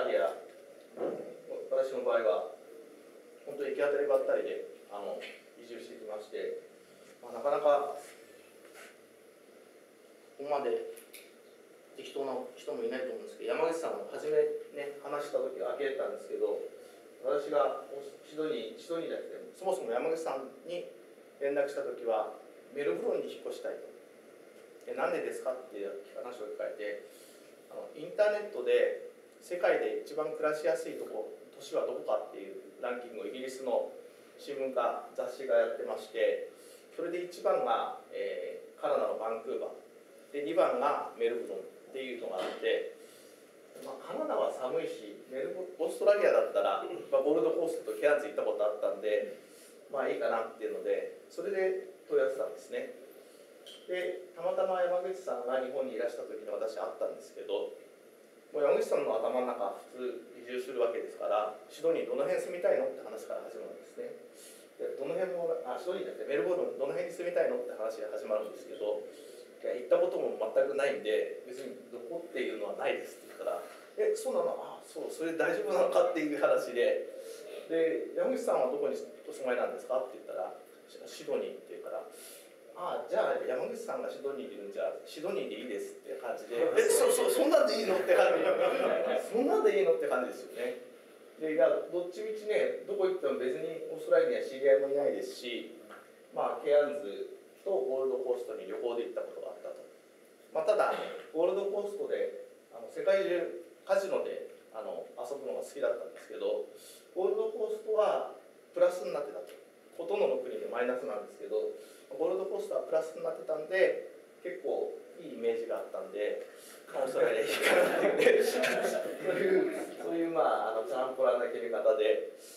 リア、私の場合は本当に行き当たりばったりで移住してきまして、なかなかここまで適当な人もいないと思うんですけど、山口さんも初めね話した時は呆れたんですけど、私がシドニーじゃなくて、そもそも山口さんに連絡した時はメルボルンに引っ越したいと。なんでですかっていう話を聞かれて、インターネットで世界で一番暮らしやすい都市はどこかっていうランキングをイギリスの新聞か雑誌がやってまして、それで1番が、カナダのバンクーバーで、2番がメルボルンっていうのがあって、カナダは寒いし、オーストラリアだったら、ゴールドコーストとケアンズ行ったことあったんで、いいかなっていうので、それで問い合わせたんですね。でたまたま山口さんが日本にいらした時に私会ったんですけど、もう山口さんの頭の中普通移住するわけですから、シドニーどの辺住みたいのって話から始まるんですね。でどの辺もシドニーじゃなくてメルボルンどの辺に住みたいのって話が始まるんですけど、いや行ったことも全くないんで別にどこっていうのはないですって言ったら、そうなの、そうそれ大丈夫なのかっていう話で、山口さんはどこにお住まいなんですかって言ったらシドニーって言うから、じゃあ山口さんがシドニーにいるんじゃシドニーでいいですって感じで、そんなんでいいのって感じそんなんでいいのって感じですよね。でいやどっちみちね、どこ行っても別にオーストラリアには知り合いもいないですし、ケアンズとゴールドコーストに旅行で行ったことがあったと。ただゴールドコーストで世界中カジノで遊ぶのが好きだったんですけど、ゴールドコーストはプラスになってたと。ほとんどの国でマイナスなんですけど、ゴールドコーストはプラスになってたんで、結構いいイメージがあったんで、オーストラリアに行かないっていうねそういうトランポラーな決め方で